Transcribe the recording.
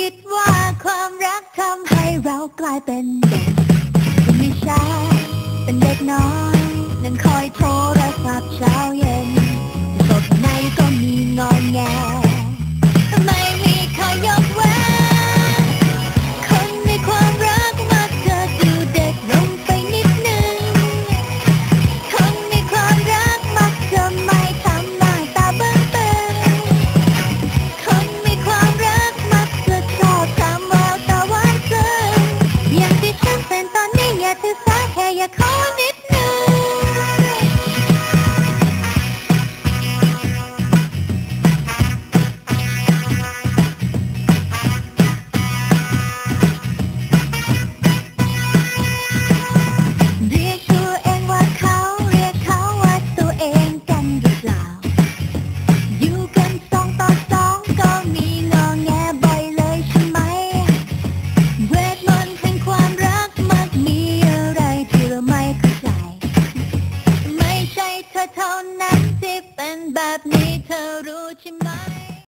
คิดว่าความรักทำให้เรากลายเป็นเด็กไม่ใช่เป็นเด็กน้อยนั่งคอยโทรศัพท์เช้าเย็นโทรไหนก็มีงอแง